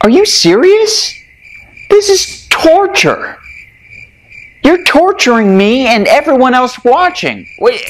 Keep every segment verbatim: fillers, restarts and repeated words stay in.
Are you serious? This is torture. You're torturing me and everyone else watching. Wait.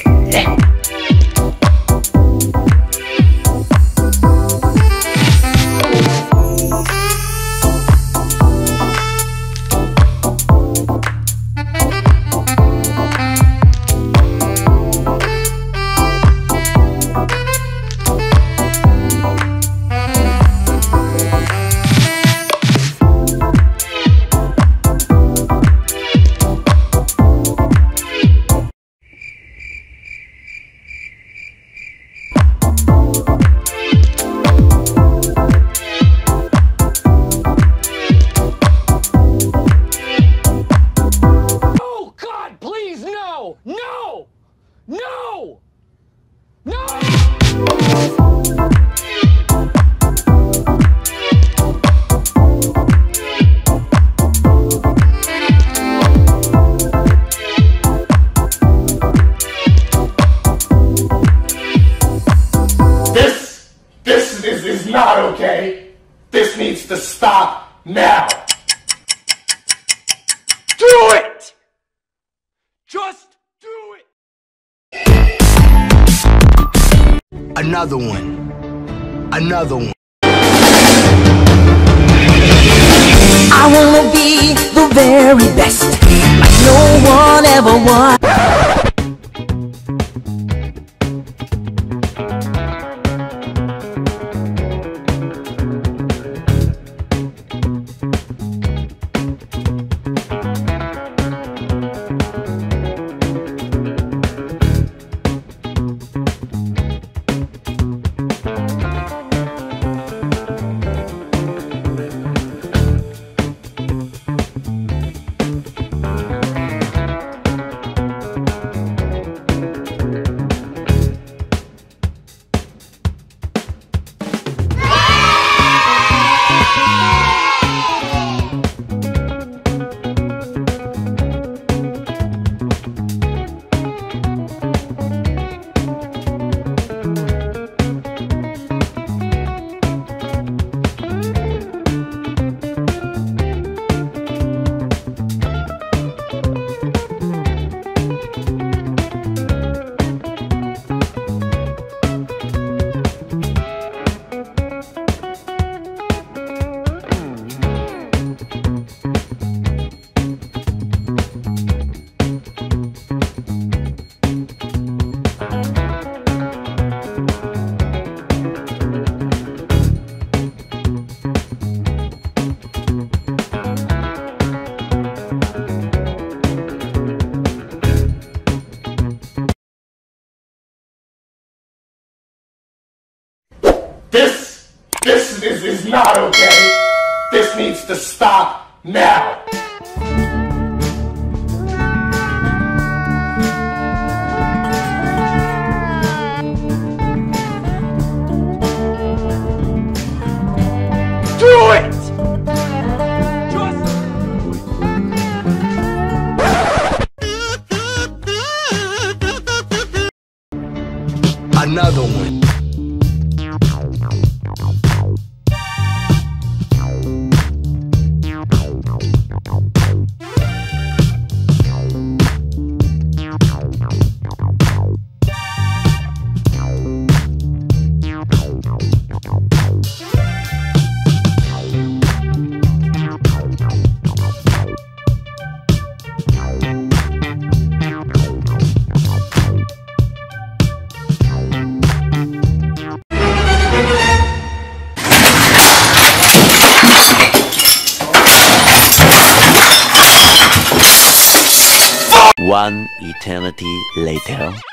No! No! No! This, this is, is not okay. This needs to stop now. Do it! Just do it! Another one. Another one. I wanna be the very best, like no one ever was. This, this is, is not okay. This needs to stop now. Do it! Just... Another one. One eternity later.